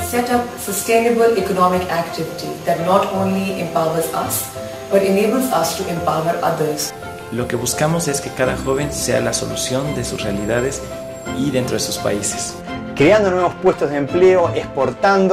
set up sustainable economic activity that not only empowers us, but enables us to empower others. Lo que buscamos es que cada joven sea la solución de sus realidades y dentro de sus países. Creando nuevos puestos de empleo, exportando.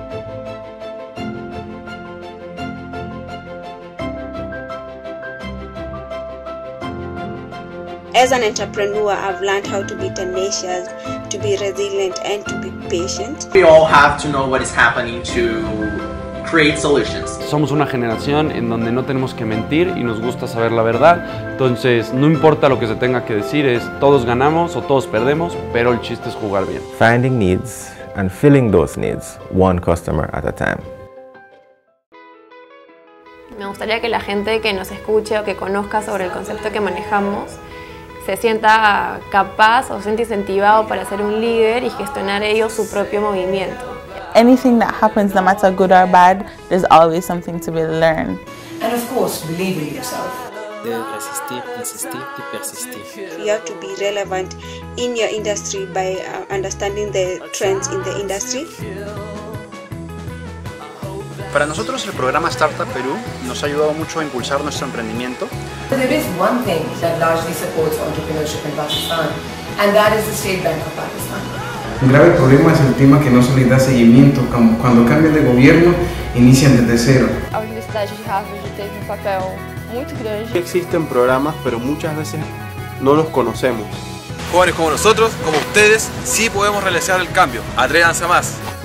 As an entrepreneur, I've learned how to be tenacious, to be resilient, and to be patient. We all have to know what is happening to create solutions. Somos una generación en donde no tenemos que mentir y nos gusta saber la verdad. Entonces, no importa lo que se tenga que decir, es todos ganamos o todos perdemos, pero el chiste es jugar bien. Finding needs and filling those needs, one customer at a time. Me gustaría que la gente que nos escuche o que conozca sobre el concepto que manejamos se sienta capaz o se sienta incentivado para ser un líder y gestionar ellos su propio movimiento. Anything that happens, no matter good or bad, there's always something to be learned. And of course, believe in yourself. Debes resistir, insistir y persistir. You have to be relevant in your industry by understanding the trends in the industry. Para nosotros el programa Startup Perú nos ha ayudado mucho a impulsar nuestro emprendimiento. There is one thing that largely supports entrepreneurship in Pakistan, and that is the State Bank of Pakistan. Un grave problema es el tema que no se les da seguimiento. Cuando cambian de gobierno, inician desde cero. A Universidade de Harvard teve papel muito grande. Existen programas, pero muchas veces no los conocemos. Jóvenes como nosotros, como ustedes, sí podemos realizar el cambio. Atrévanse a más.